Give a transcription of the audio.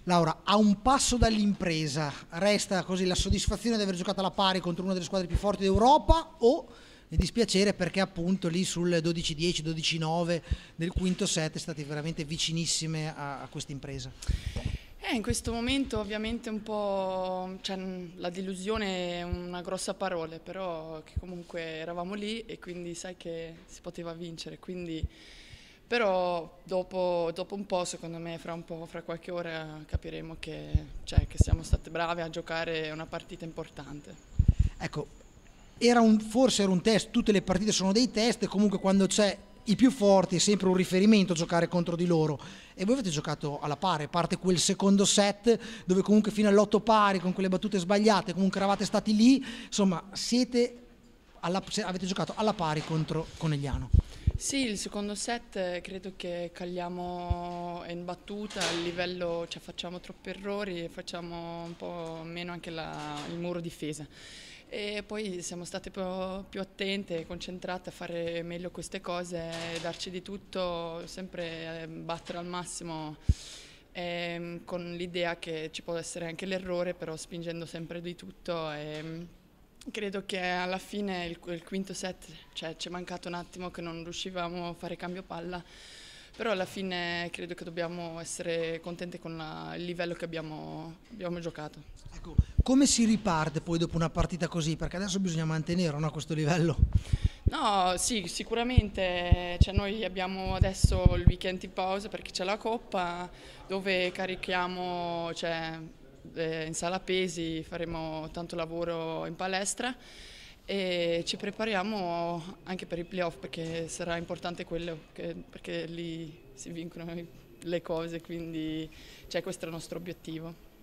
Laura, a un passo dall'impresa, resta così la soddisfazione di aver giocato alla pari contro una delle squadre più forti d'Europa o il dispiacere perché appunto lì sul 12-10, 12-9 del quinto set state veramente vicinissime a questa impresa? In questo momento ovviamente un po', cioè, la delusione è una grossa parola, però che comunque eravamo lì e quindi sai che si poteva vincere, quindi, però dopo un po', secondo me, fra qualche ora capiremo che, cioè, che siamo state brave a giocare una partita importante. Ecco, forse era un test, tutte le partite sono dei test e comunque quando c'è i più forti è sempre un riferimento giocare contro di loro e voi avete giocato alla pari, a parte quel secondo set dove comunque fino all'otto pari con quelle battute sbagliate comunque eravate stati lì, insomma avete giocato alla pari contro Conegliano. Sì, il secondo set credo che cagliamo in battuta, il livello, cioè facciamo troppi errori e facciamo un po' meno anche il muro difesa. E poi siamo state più attente e concentrate a fare meglio queste cose, darci di tutto, sempre battere al massimo, con l'idea che ci può essere anche l'errore, però spingendo sempre di tutto. Credo che alla fine il quinto set, cioè, ci è mancato un attimo che non riuscivamo a fare cambio palla, però alla fine credo che dobbiamo essere contenti con il livello che abbiamo giocato. Ecco, come si riparte poi dopo una partita così? Perché adesso bisogna mantenere, no, questo livello. No, sì, sicuramente, cioè, noi abbiamo adesso il weekend in pausa perché c'è la Coppa dove carichiamo, cioè, in sala pesi faremo tanto lavoro in palestra e ci prepariamo anche per i playoff perché sarà importante quello, perché lì si vincono le cose, quindi cioè, questo è il nostro obiettivo.